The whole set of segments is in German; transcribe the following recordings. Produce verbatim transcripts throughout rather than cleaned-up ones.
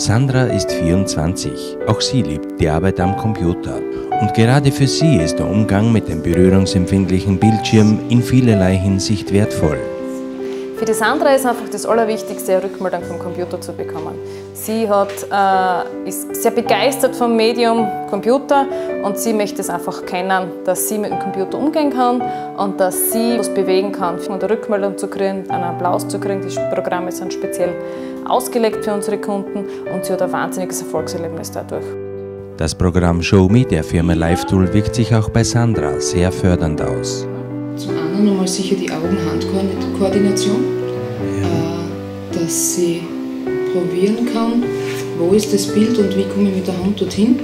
Sandra ist vierundzwanzig. Auch sie liebt die Arbeit am Computer. Und gerade für sie ist der Umgang mit dem berührungsempfindlichen Bildschirm in vielerlei Hinsicht wertvoll. Für die Sandra ist einfach das Allerwichtigste, eine Rückmeldung vom Computer zu bekommen. Sie hat, äh, ist sehr begeistert vom Medium Computer und sie möchte es einfach kennen, dass sie mit dem Computer umgehen kann und dass sie was bewegen kann. Und eine Rückmeldung zu kriegen, einen Applaus zu kriegen, die Programme sind speziell ausgelegt für unsere Kunden und sie hat ein wahnsinniges Erfolgserlebnis dadurch. Das Programm ShowMe der Firma LiveTool wirkt sich auch bei Sandra sehr fördernd aus. Zum einen einmal sicher die Augen-Hand-Koordination, äh, dass sie probieren kann, wo ist das Bild und wie komme ich mit der Hand dorthin.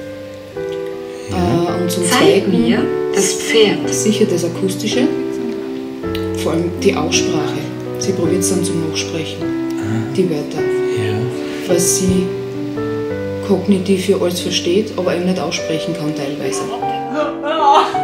Ja. Äh, und zum Zeig Zweiten mir das Pferd. Sicher das Akustische, vor allem die Aussprache. Sie probiert es dann zum Nachsprechen, ah. die Wörter, ja. was sie kognitiv ja alles versteht, aber eben nicht aussprechen kann teilweise.